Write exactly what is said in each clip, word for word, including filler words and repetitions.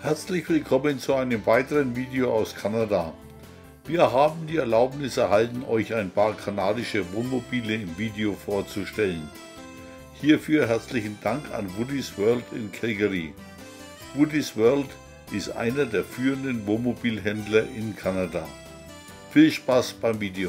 Herzlich willkommen zu einem weiteren Video aus Kanada. Wir haben die Erlaubnis erhalten, euch ein paar kanadische Wohnmobile im Video vorzustellen. Hierfür herzlichen Dank an Woody's World in Calgary. Woody's World ist einer der führenden Wohnmobilhändler in Kanada. Viel Spaß beim Video!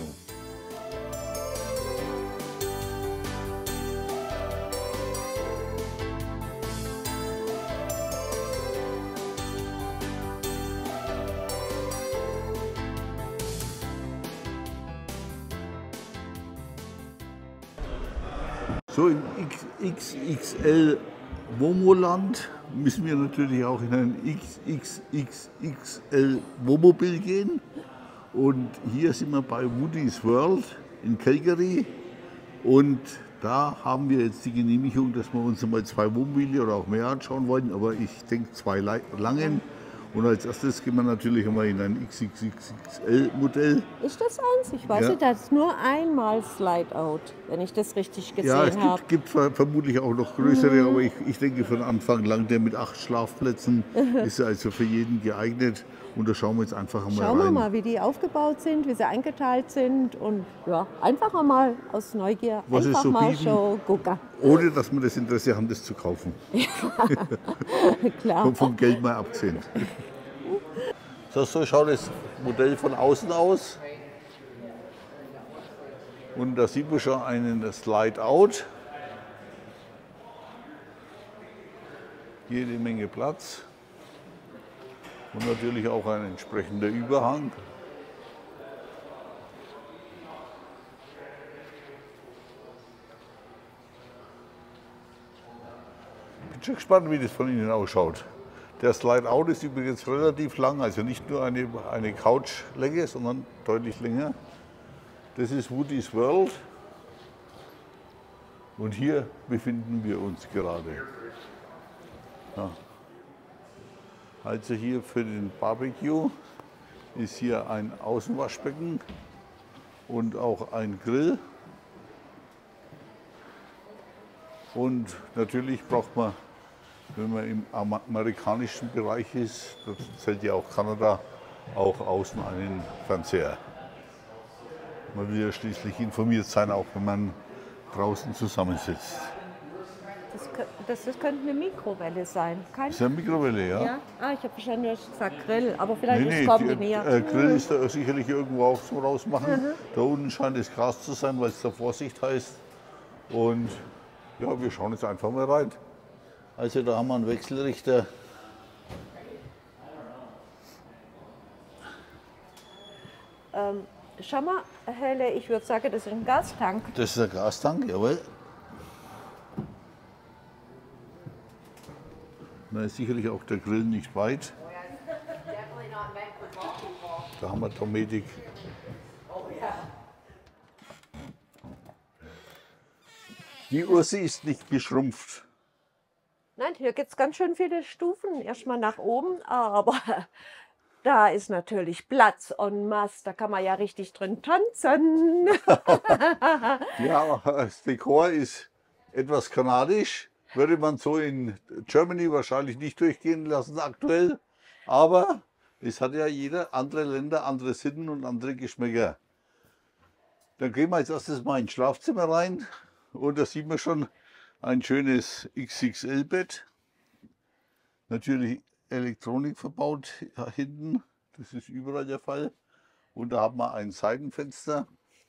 So, im X X L Womoland müssen wir natürlich auch in ein X X X L Wohnmobil gehen. Und hier sind wir bei Woody's World in Calgary. Und da haben wir jetzt die Genehmigung, dass wir uns mal zwei Wohnmobile oder auch mehr anschauen wollen. Aber ich denke zwei Langen. Und als erstes gehen wir natürlich einmal in ein X X X L Modell. Ist das eins? Ich weiß Ja. nicht, das ist nur einmal Slide-Out, wenn ich das richtig gesehen Ja, es habe. gibt, gibt ver- vermutlich auch noch größere, aber ich, ich denke von Anfang lang, der mit acht Schlafplätzen ist also für jeden geeignet. Und da schauen wir jetzt einfach mal Schauen wir rein. mal, wie die aufgebaut sind, wie sie eingeteilt sind und ja, einfach mal aus Neugier, Was es einfach so mal bieten. schon gucken. Ohne dass wir das Interesse haben, das zu kaufen. Klar. Vom, vom Geld mal abgesehen. So, so schaut das Modell von außen aus. Und da sieht man schon einen Slide-Out. Jede Menge Platz. Und natürlich auch ein entsprechender Überhang. Bin schon gespannt, wie das von Ihnen ausschaut. Der Slide-Out ist übrigens relativ lang, also nicht nur eine, eine Couchlänge, sondern deutlich länger. Das ist Woody's World. Und hier befinden wir uns gerade. Ja. Also hier für den Barbecue ist hier ein Außenwaschbecken und auch ein Grill. Und natürlich braucht man, wenn man im amerikanischen Bereich ist, das zählt ja auch Kanada, auch außen einen Fernseher. Man will ja schließlich informiert sein, auch wenn man draußen zusammensitzt. Das, kö- das, das könnte eine Mikrowelle sein. Kein Das ist eine Mikrowelle, ja? ja? Ah, ich habe wahrscheinlich gesagt Grill, aber vielleicht Nee, ist nee, es kombiniert. die, äh, Grill ist da sicherlich irgendwo auch so rausmachen. Da unten scheint es Gras zu sein, weil es da Vorsicht heißt. Und ja, wir schauen jetzt einfach mal rein. Also da haben wir einen Wechselrichter. Ähm, schau mal, Helle, ich würde sagen, das ist ein Gastank. Das ist der Gastank, jawohl. Da ist sicherlich auch der Grill nicht weit. Da haben wir Dometic. Die Ursi ist nicht geschrumpft. Nein, hier gibt es ganz schön viele Stufen. Erstmal nach oben, aber da ist natürlich Platz en masse. Da kann man ja richtig drin tanzen. Ja, das Dekor ist etwas kanadisch. Würde man so in Germany wahrscheinlich nicht durchgehen lassen aktuell. Aber es hat ja jeder andere Länder andere Sitten und andere Geschmäcker. Dann gehen wir als erstes mal ins Schlafzimmer rein. Und da sieht man schon ein schönes X X L-Bett. Natürlich Elektronik verbaut hinten. Das ist überall der Fall. Und da haben wir ein Seitenfenster.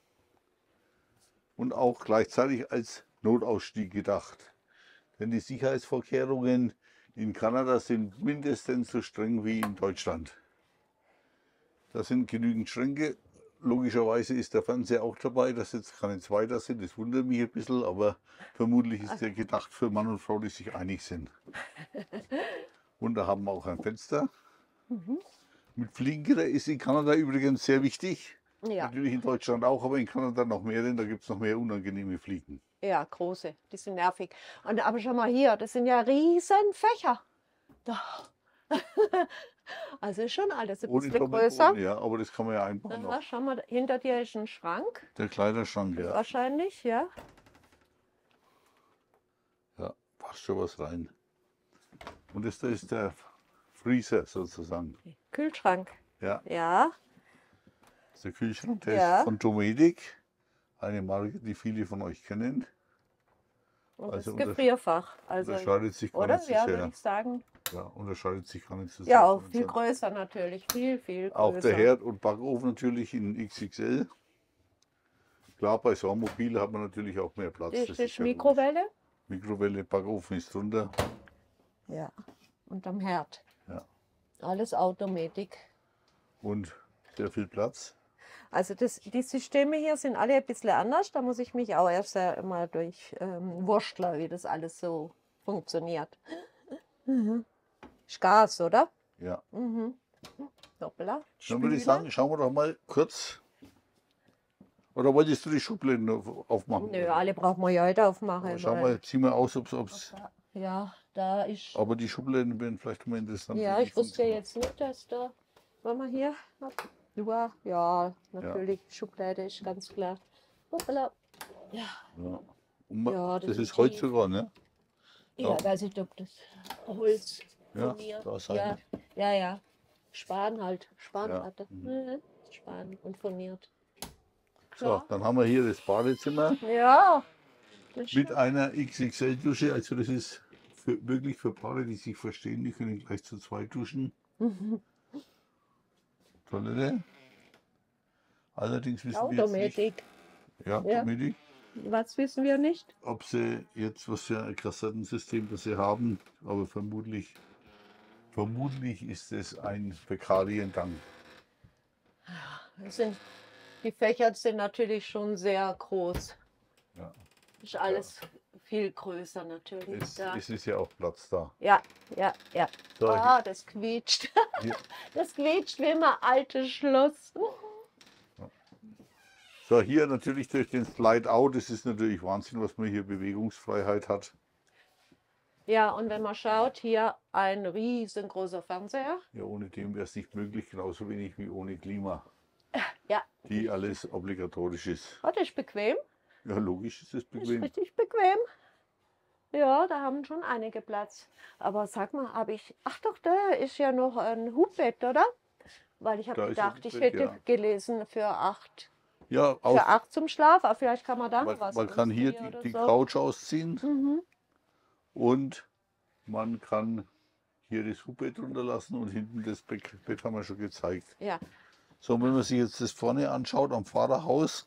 Und auch gleichzeitig als Notausstieg gedacht. Denn die Sicherheitsvorkehrungen in Kanada sind mindestens so streng wie in Deutschland. Da sind genügend Schränke. Logischerweise ist der Fernseher auch dabei, dass jetzt keine zwei da sind. Das wundert mich ein bisschen, aber vermutlich ist der gedacht für Mann und Frau, die sich einig sind. Und da haben wir auch ein Fenster. Mhm. Mit Fliegengitter ist in Kanada übrigens sehr wichtig. Ja, Natürlich in Deutschland auch, aber in Kanada noch mehr, denn da gibt es noch mehr unangenehme Fliegen. ja, große, die sind nervig. Und aber schau mal hier, das sind ja riesen Fächer. Da. Also ist schon alles ein Ohne bisschen größer. Doppelboden, ja, aber das kann man ja einbauen Aha, noch. schau mal, hinter dir ist ein Schrank, Der Kleiderschrank, ja. wahrscheinlich, ja. Ja, passt schon was rein. Und das da ist der Freezer sozusagen. Kühlschrank. Ja, Ja, das ist der Kühlschrank, der Ja. ist von Dometic, eine Marke, die viele von euch kennen. und Also das unter- Gefrierfach. Also, Unterscheidet sich gar oder? nicht so Ja, würde sehr. ich sagen. Ja, unterscheidet sich gar nicht so sehr. Ja, auch von viel unseren- größer natürlich. Viel, viel größer. Auch der Herd und Backofen natürlich in X X L. Klar, bei so einem Mobil hat man natürlich auch mehr Platz. Das das ist ja logisch. Mikrowelle. Mikrowelle, Backofen ist drunter. Ja. Und am Herd. Ja. Alles Automatik. Und sehr viel Platz. Also das, die Systeme hier sind alle ein bisschen anders. Da muss ich mich auch erst mal durch ähm, Wurstler, wie das alles so funktioniert. Mhm. Ist Gas, oder? Ja. Mhm. Doppler. Dann würde ich Spüle. sagen, schauen wir doch mal kurz. Oder wolltest du die Schubladen auf- aufmachen? Nö, alle brauchen wir ja heute aufmachen. Aber schau weil- mal, zieh mal aus, ob es. Ja, da ist. Aber die Schubladen wären vielleicht mal interessant. Ja, wie die ich wusste ja funktionieren. jetzt nicht, dass da. Wollen wir hier? Ja, ja, natürlich. Schublade ist ganz klar. Hoppala. Ja, Ja. Und man, Ja, das, das ist ist Holz tief. sogar, ne? ja, Ja. weiß ich, ob das Holz Ja, von mir. da ist ja, halt- ja, ja. Span halt. Spanplatte. Mhm. Mhm. Span und furniert. So, Ja. dann haben wir hier das Badezimmer Ja. Das mit stimmt. einer X X L-Dusche. Also das ist für, wirklich für Paare, die sich verstehen, die können gleich zu zweit duschen. Mhm. Toilette. Allerdings wissen wir jetzt Automatik. nicht, ja, Ja. Automatik, Was wissen wir nicht? ob sie jetzt was für ein Kassettensystem das sie haben, aber vermutlich, vermutlich ist es ein Fäkalientank. Das sind, die Fächer sind natürlich schon sehr groß. Ja. Ist alles viel größer natürlich. Es, da. es ist ja auch Platz da. Ja, ja, ja. So, Ah, das quietscht. hier, Das quietscht wie immer altes Schloss. so, hier natürlich durch den Slide-Out, das ist natürlich Wahnsinn, was man hier Bewegungsfreiheit hat. Ja, und wenn man schaut, hier ein riesengroßer Fernseher. Ja, ohne dem wäre es nicht möglich, genauso wenig wie ohne Klima, Ja, die alles obligatorisch ist. oh, das ist bequem. Ja, logisch ist es Das ist bequem. richtig bequem. Ja, da haben schon einige Platz. Aber sag mal, habe ich. Ach doch, da ist ja noch ein Hubbett, oder? Weil ich Da habe ist ein gedacht, ich Hubbett, hätte ja. gelesen für acht. Ja, Für auch, acht zum Schlaf, aber vielleicht kann man da man, was. man kann hier umziehen die, oder die so. Couch ausziehen Mhm. und man kann hier das Hubbett runterlassen und hinten das Bett, Bett haben wir schon gezeigt. Ja, So, wenn man sich jetzt das vorne anschaut am Fahrerhaus,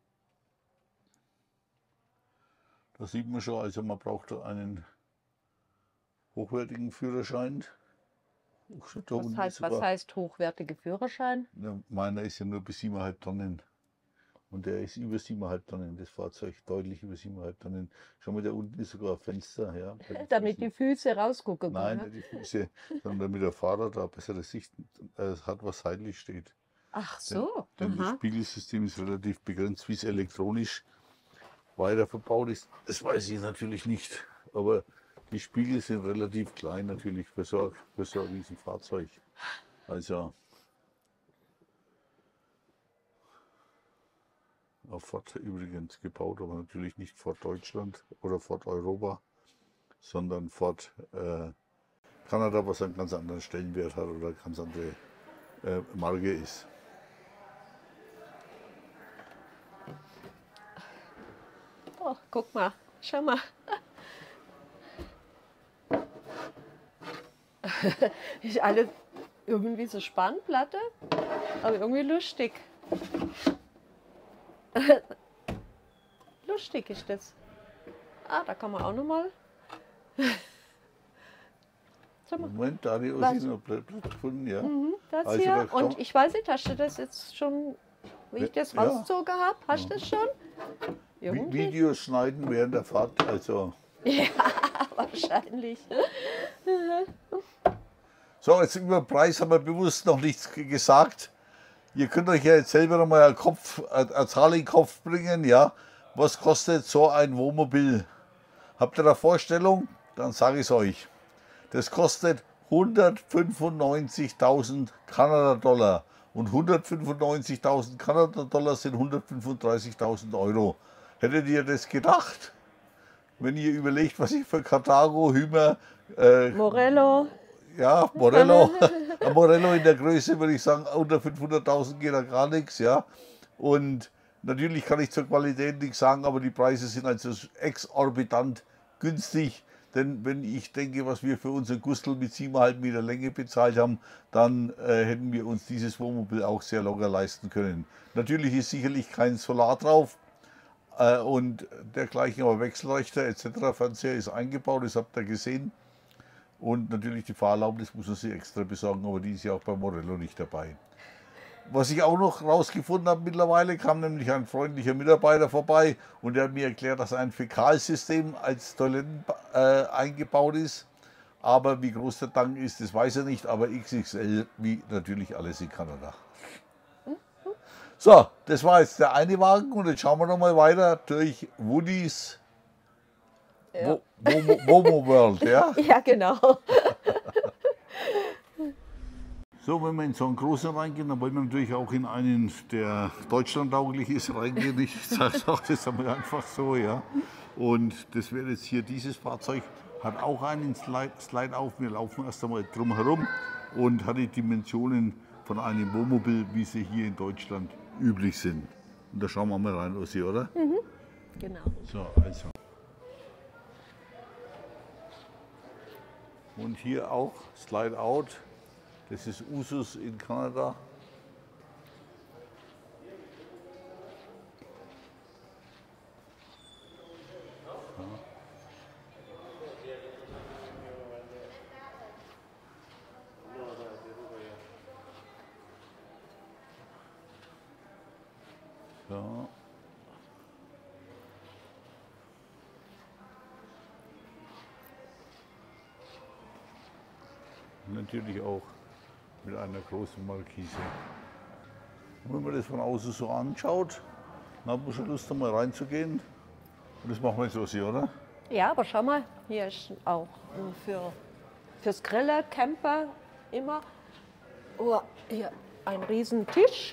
da sieht man schon, also man braucht da einen hochwertigen Führerschein. Da was unten heißt, ist was sogar- heißt hochwertige Führerschein? Ja, meiner ist ja nur bis siebeneinhalb Tonnen. Und der ist über siebeneinhalb Tonnen, das Fahrzeug deutlich über siebeneinhalb Tonnen. Schau mal, da unten ist sogar ein Fenster. Ja, bei den Damit die Füßen. Füße rausgucken Nein, können. nicht die Füße, sondern damit der Fahrer da bessere Sicht äh, hat, was seitlich steht. Ach so. Denn das Aha. Spiegelsystem ist relativ begrenzt, wie es elektronisch weiter verbaut ist. Das weiß ich natürlich nicht. Aber die Spiegel sind relativ klein natürlich für so, für so ein Riesenfahrzeug. Also auf Ford übrigens gebaut, aber natürlich nicht Ford Deutschland oder Ford Europa, sondern Ford äh, Kanada, was einen ganz anderen Stellenwert hat oder eine ganz andere äh, Marke ist. Oh, guck mal, schau mal. Ist alles irgendwie so Spannplatte, aber irgendwie lustig. Lustig ist das. Ah, da kann man auch nochmal. Schau mal. Moment, da habe ich Was? auch noch Blatt gefunden, ja. Mhm, das Also hier. da kann- Und ich weiß nicht, hast du das jetzt schon, wie ich das Ja. rausgezogen habe? Hast du das schon? Vi- Irgendwie? Videos schneiden während der Fahrt, also. Wahrscheinlich. So, jetzt über den Preis haben wir bewusst noch nichts g- gesagt. Ihr könnt euch ja jetzt selber noch mal einen Kopf, eine eine Zahl in den Kopf bringen, ja. Was kostet so ein Wohnmobil? Habt ihr da Vorstellung? Dann sage ich es euch. Das kostet hundertfünfundneunzigtausend Kanada-Dollar. Und hundertfünfundneunzigtausend Kanada-Dollar sind hundertfünfunddreißigtausend Euro. Hättet ihr das gedacht? Wenn ihr überlegt, was ich für Karthago, Hümer, äh, Morello. Ja, Morello, ein Morello in der Größe würde ich sagen, unter fünfhunderttausend geht da gar nichts, ja. Und natürlich kann ich zur Qualität nichts sagen, aber die Preise sind also exorbitant günstig. Denn wenn ich denke, was wir für unseren Gustl mit sieben Komma fünf Meter Länge bezahlt haben, dann äh, hätten wir uns dieses Wohnmobil auch sehr locker leisten können. Natürlich ist sicherlich kein Solar drauf äh, und dergleichen, aber Wechselrichter et cetera. Fernseher ist eingebaut, das habt ihr gesehen. Und natürlich die Fahrerlaubnis muss man sich extra besorgen, aber die ist ja auch bei Morello nicht dabei. Was ich auch noch rausgefunden habe mittlerweile, kam nämlich ein freundlicher Mitarbeiter vorbei und der hat mir erklärt, dass ein Fäkalsystem als Toiletten äh, eingebaut ist. Aber wie groß der Tank ist, das weiß er nicht, aber X X L wie natürlich alles in Kanada. So, das war jetzt der eine Wagen und jetzt schauen wir noch mal weiter durch Woodys Ja. Womo World. Ja? Ja, genau. So, wenn wir in so einen großen reingehen, dann wollen wir natürlich auch in einen, der deutschlandtauglich ist, reingehen. Ich sage auch das einmal einfach so, ja. Und das wäre jetzt hier dieses Fahrzeug, hat auch einen Slide, Slide auf. Wir laufen erst einmal drum herum und hat die Dimensionen von einem Wohnmobil, wie sie hier in Deutschland üblich sind. Und da schauen wir mal rein, Ossi, oder? Mhm. Genau. So, also. Und hier auch Slide Out. Das ist Usus in Kanada. So. Und natürlich auch mit einer großen Markise. Und wenn man das von außen so anschaut, dann hat man schon Lust, da mal reinzugehen. Und das machen wir jetzt so, Sie, oder? Ja, aber schau mal, hier ist auch äh, für, fürs Grillen, Camper immer. Oh, hier ein riesen Tisch.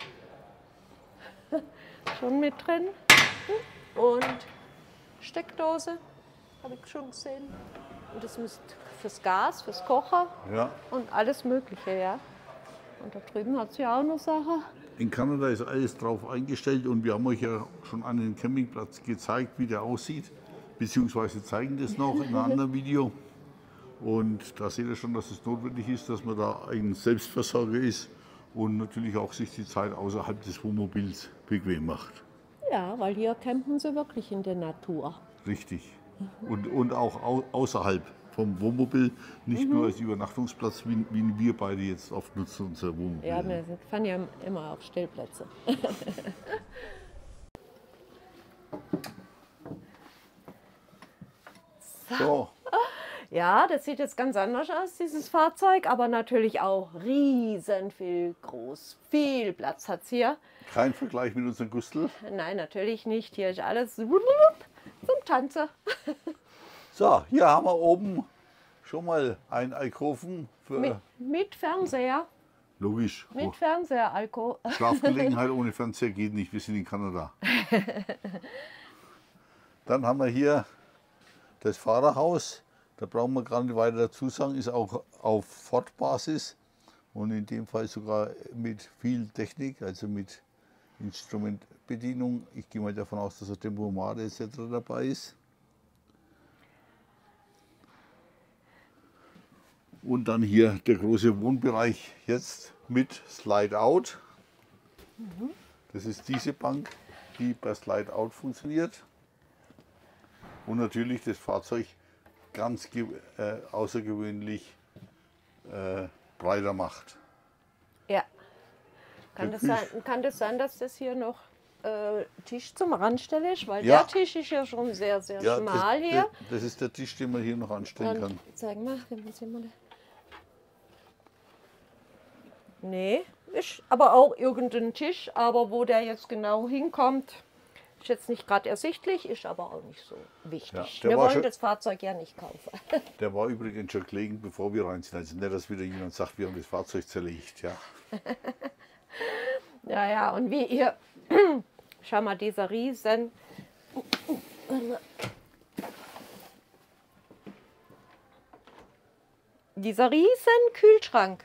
Schon mit drin. Und Steckdose, habe ich schon gesehen. Und das ist fürs Gas, fürs Kochen Ja. und alles Mögliche, ja. Und da drüben hat sie auch noch Sachen. In Kanada ist alles drauf eingestellt und wir haben euch ja schon einen Campingplatz gezeigt, wie der aussieht. Beziehungsweise zeigen das noch in einem anderen Video. Und da seht ihr schon, dass es notwendig ist, dass man da ein Selbstversorger ist und natürlich auch sich die Zeit außerhalb des Wohnmobils bequem macht. Ja, weil hier campen sie wirklich in der Natur. Richtig. Und, und auch au außerhalb vom Wohnmobil, nicht nur als Übernachtungsplatz, wie, wie wir beide jetzt oft nutzen, unser Wohnmobil. Ja, wir fahren ja immer auf Stellplätze. So, Ja, das sieht jetzt ganz anders aus, dieses Fahrzeug, aber natürlich auch riesen viel groß. Viel Platz hat es hier. kein Vergleich mit unserem Gustl. Nein, natürlich nicht. Hier ist alles zum Tanzen. So, hier haben wir oben schon mal einen Alkoven für, Mit, mit Fernseher. logisch, Mit oh, Fernseher, Alko. Schlafgelegenheit ohne Fernseher geht nicht, wir sind in Kanada. Dann haben wir hier das Fahrerhaus, da brauchen wir gar nicht weiter dazu sagen, ist auch auf Ford-Basis und in dem Fall sogar mit viel Technik, also mit Instrumentbedienung. Ich gehe mal davon aus, dass ein Tempomat et cetera dabei ist. Und dann hier der große Wohnbereich jetzt mit Slide Out. Das ist diese Bank, die per Slide Out funktioniert. Und natürlich das Fahrzeug ganz äh, außergewöhnlich äh, breiter macht. Ja. Kann Der das, sein, Küch- kann das sein, dass das hier noch äh, Tisch zum Ranstellen ist? Weil Ja. der Tisch ist ja schon sehr, sehr Ja, schmal das, hier. Das, das ist der Tisch, den man hier noch anstellen kann. Und zeig mal, den muss ich mal. Nee, ist aber auch irgendein Tisch, aber wo der jetzt genau hinkommt, ist jetzt nicht gerade ersichtlich, ist aber auch nicht so wichtig. Ja, der Wir war wollen schon- das Fahrzeug ja nicht kaufen. Der war übrigens schon gelegen, bevor wir rein sind. Also nicht, dass wieder jemand sagt, wir haben das Fahrzeug zerlegt. Ja. Ja, ja, und wie ihr, schau mal, dieser riesen, dieser riesen Kühlschrank.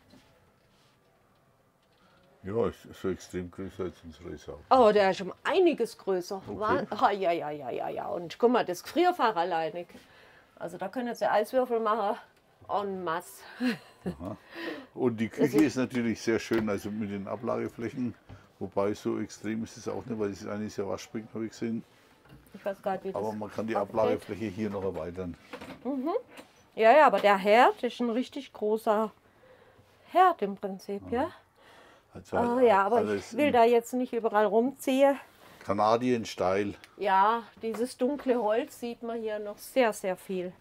Ja, ist so extrem größer als unsere ist auch. Oh, der ist um einiges größer. Okay. Wahn- Ah, ja, ja, ja, ja, ja. Und guck mal, das Gefrierfach alleinig. Also da können Sie Eiswürfel machen en masse. Und die Küche ist natürlich sehr schön, also mit den Ablageflächen. Wobei so extrem ist es auch nicht, weil das eine ist ja Waschbecken, habe ich gesehen. Ich weiß gar nicht, wie das Aber man kann die abgeht. Ablagefläche hier noch erweitern. Ja, ja, aber der Herd ist ein richtig großer Herd im Prinzip, ja. Also Ah, halt ja, aber alles ich will in da jetzt nicht überall rumziehen. Kanadien-Style. Ja, dieses dunkle Holz sieht man hier noch sehr, sehr viel.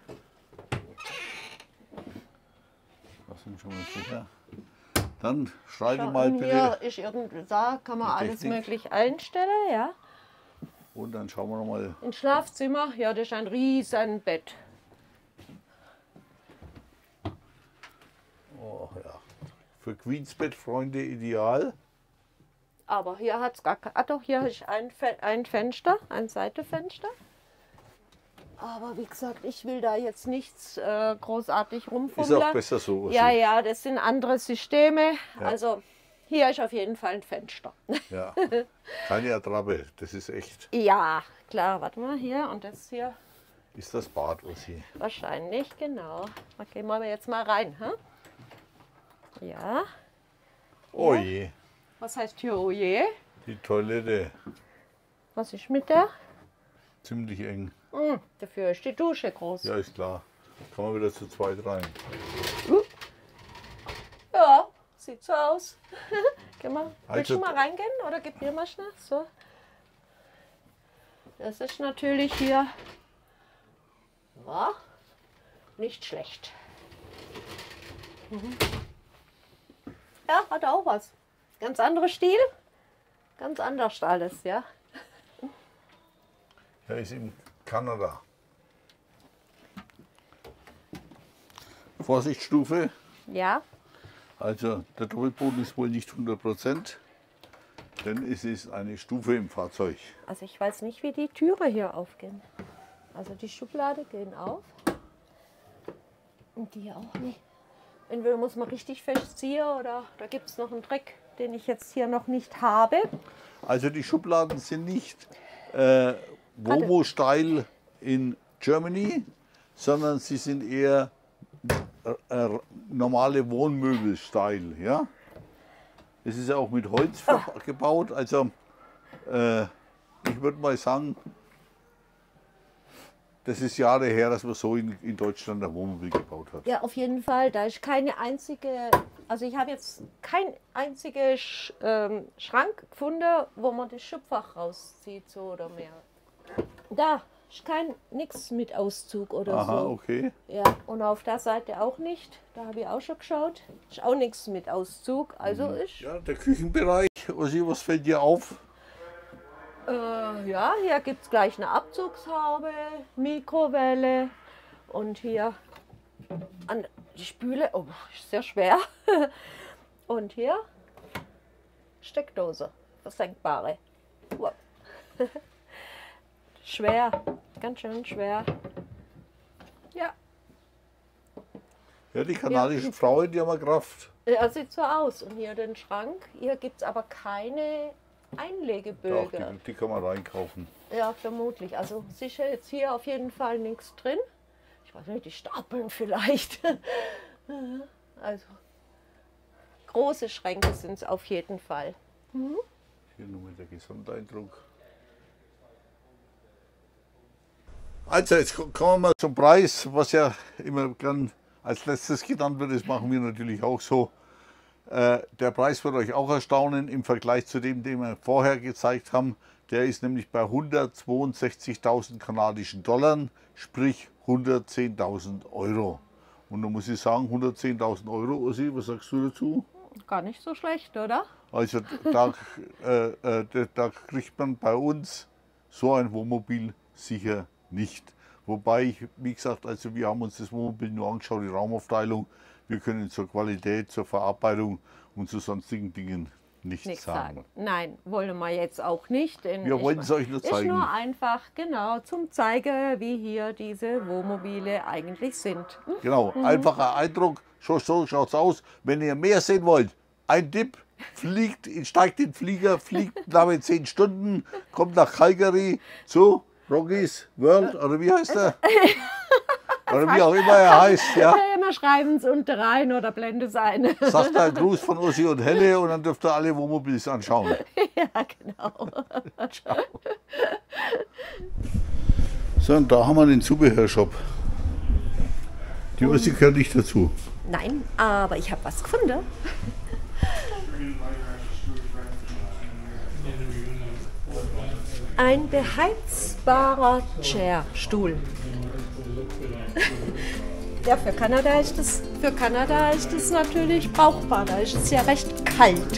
Das sind schon mal sicher. Dann schreibe Schau, mal und bitte. hier ist irgendwie, da kann man Die alles Technik. möglich einstellen, ja. Und dann schauen wir noch mal. Im Schlafzimmer, ja, das ist ein riesen Bett. Oh, ja. Für Queensbett-Freunde ideal. Aber hier hat es gar kein. Ah, doch, hier ist ein, Fe ein Fenster, ein Seitenfenster. Aber wie gesagt, ich will da jetzt nichts äh, großartig Ist rumfummeln. auch besser so. Ja, also. ja, das sind andere Systeme. Ja. Also hier ist auf jeden Fall ein Fenster. Ja. Keine Attrappe, das ist echt. Ja, klar, warte mal hier und das hier Ist das Bad, Ossi? wahrscheinlich, genau. Da gehen wir jetzt mal rein. Hm? Ja, Oh je, was heißt hier, oh je? die Toilette. Was ist mit der? Ziemlich eng. Hm, dafür ist die Dusche groß. Ja, ist klar. Kann man wieder zu zweit rein. Ja, sieht so aus. Geh mal, willst Also- du mal reingehen oder gib mir mal schnell? So. Das ist natürlich hier ja, nicht schlecht. Mhm. Ja, hat auch was. Ganz anderer Stil, ganz anders alles, ja. Ja, ist in Kanada. Vorsichtsstufe. Ja, Also der Doppelboden ist wohl nicht hundert Prozent, denn es ist eine Stufe im Fahrzeug. also ich weiß nicht, wie die Türe hier aufgehen. Also die Schublade gehen auf. Und die auch nicht. Entweder muss man richtig festziehen oder da gibt es noch einen Trick, den ich jetzt hier noch nicht habe. Also die Schubladen sind nicht äh, Volvo-Style in Germany, sondern sie sind eher äh, äh, normale Wohnmöbel-Style. Ja? Es ist ja auch mit Holz Ah. gebaut. Also äh, ich würde mal sagen, das ist Jahre her, dass man so in, in Deutschland ein Wohnmobil gebaut hat. Ja, auf jeden Fall. Da ist keine einzige, also ich habe jetzt kein einziger Sch, ähm, Schrank gefunden, wo man das Schubfach rauszieht, so oder mehr. Da ist kein nichts mit Auszug oder Aha, so. okay. Ja, und auf der Seite auch nicht. Da habe ich auch schon geschaut. Ist auch nichts mit Auszug. Also ist. Ja, der Küchenbereich, Ossi, was fällt dir auf? Äh, ja, hier gibt es gleich eine Abzugshaube, Mikrowelle und hier an die Spüle. Oh, ist sehr schwer. Und hier Steckdose, versenkbare. Wow. Schwer, ganz schön schwer. Ja, Ja, die kanadischen Frauen, die haben eine Kraft. ja, sieht so aus. Und hier den Schrank. Hier gibt es aber keine Doch, Einlegebögen. die, die kann man reinkaufen. Ja, vermutlich. Also sicher jetzt hier auf jeden Fall nichts drin. Ich weiß nicht, die stapeln vielleicht. Also große Schränke sind es auf jeden Fall. Hier nur mit der Gesamteindruck. Also jetzt ko- kommen wir mal zum Preis, was ja immer gern als letztes genannt wird. Das machen wir natürlich auch so. Äh, der Preis wird euch auch erstaunen im Vergleich zu dem, den wir vorher gezeigt haben. Der ist nämlich bei hundertzweiundsechzigtausend kanadischen Dollar, sprich hundertzehntausend Euro. Und da muss ich sagen, hundertzehntausend Euro, Ossi, was sagst du dazu? Gar nicht so schlecht, oder? Also da, äh, äh, da- da kriegt man bei uns so ein Wohnmobil sicher nicht. Wobei ich, wie gesagt, also wir haben uns das Wohnmobil nur angeschaut, die Raumaufteilung. Wir können zur Qualität, zur Verarbeitung und zu sonstigen Dingen nichts nichts sagen. sagen. Nein, wollen wir jetzt auch nicht. Denn Wir ich wollen es euch nur Ist zeigen. nur einfach, genau, zum Zeigen, wie hier diese Wohnmobile eigentlich sind. Hm? Genau, Mhm. einfacher Eindruck, so, so schaut es aus. Wenn ihr mehr sehen wollt, ein Tipp, fliegt, steigt in den Flieger, fliegt damit zehn Stunden, kommt nach Calgary zu Rocky's World, oder wie heißt er? Oder wie auch immer er heißt, ja. Wir schreiben es unten rein oder blende es ein. Sagt ein Gruß von Ossi und Helle und dann dürft ihr alle Wohnmobils anschauen. Ja, genau. Ciao. So, und da haben wir den Zubehörshop. Die Ossi gehört nicht dazu. Nein, aber ich habe was gefunden. Ein beheizbarer Chairstuhl. Ja, für Kanada ist das, für Kanada ist das natürlich brauchbar. Da ist es ja recht kalt.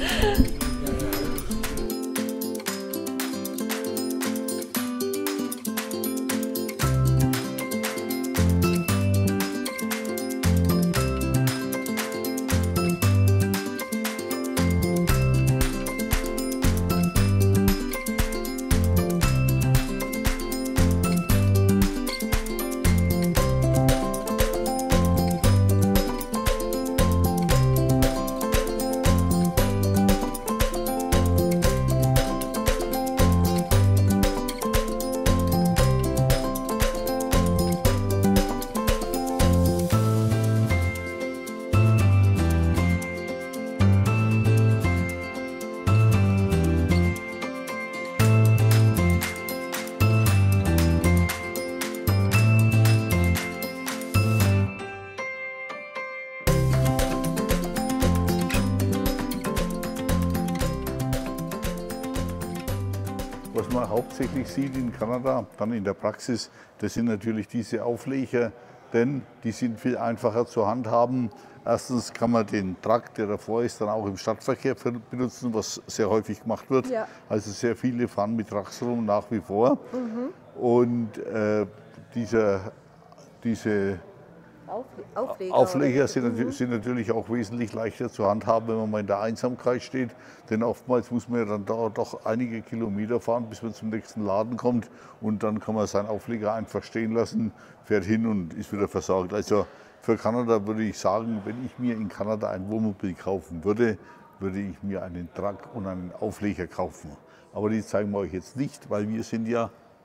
Was man hauptsächlich sieht in Kanada, dann in der Praxis, das sind natürlich diese Aufleger, denn die sind viel einfacher zu handhaben. Erstens kann man den Truck, der davor ist, dann auch im Stadtverkehr benutzen, was sehr häufig gemacht wird. Ja. Also sehr viele fahren mit Trucks rum nach wie vor. Mhm. Und äh, dieser, diese Aufleger, Aufleger oder? sind, mhm. sind natürlich auch wesentlich leichter zu handhaben, wenn man mal in der Einsamkeit steht. Denn oftmals muss man ja dann da doch einige Kilometer fahren, bis man zum nächsten Laden kommt. Und dann kann man seinen Aufleger einfach stehen lassen, fährt hin und ist wieder versorgt. Also für Kanada würde ich sagen, wenn ich mir in Kanada ein Wohnmobil kaufen würde, würde ich mir einen Truck und einen Aufleger kaufen. Aber die zeigen wir euch jetzt nicht, weil wir sind ja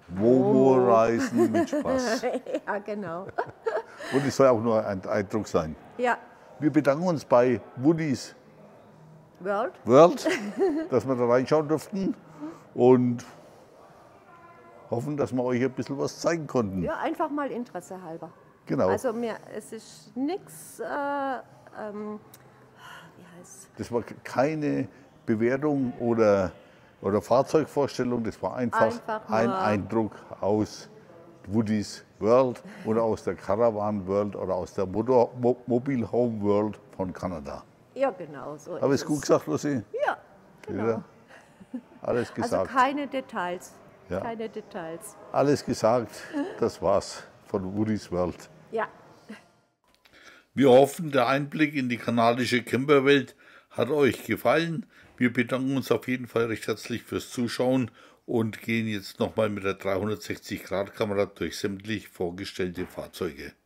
Womo-Reisen mit Spaß. Ja, genau. Und es soll auch nur ein Eindruck sein. Ja. Wir bedanken uns bei Woody's World. World, dass wir da reinschauen durften und hoffen, dass wir euch ein bisschen was zeigen konnten. Ja, einfach mal Interesse halber. Genau. Also mir, es ist nichts, äh, ähm, wie heißt Das war keine Bewertung oder, oder Fahrzeugvorstellung, das war einfach, Einfach ein nur- Eindruck aus Woody's World oder aus der Caravan World oder aus der Motor, Mo, Mobile Home World von Kanada. Ja, genau so. Habe ich ist es gut gesagt, Lucy? Ja, genau. Ja. Alles Also gesagt. keine Details. Ja. Keine Details. Alles gesagt. Das war's von Woody's World. Ja. Wir hoffen, der Einblick in die kanadische Camperwelt hat euch gefallen. Wir bedanken uns auf jeden Fall recht herzlich fürs Zuschauen und gehen jetzt nochmal mit der dreihundertsechzig Grad Kamera durch sämtlich vorgestellte Fahrzeuge.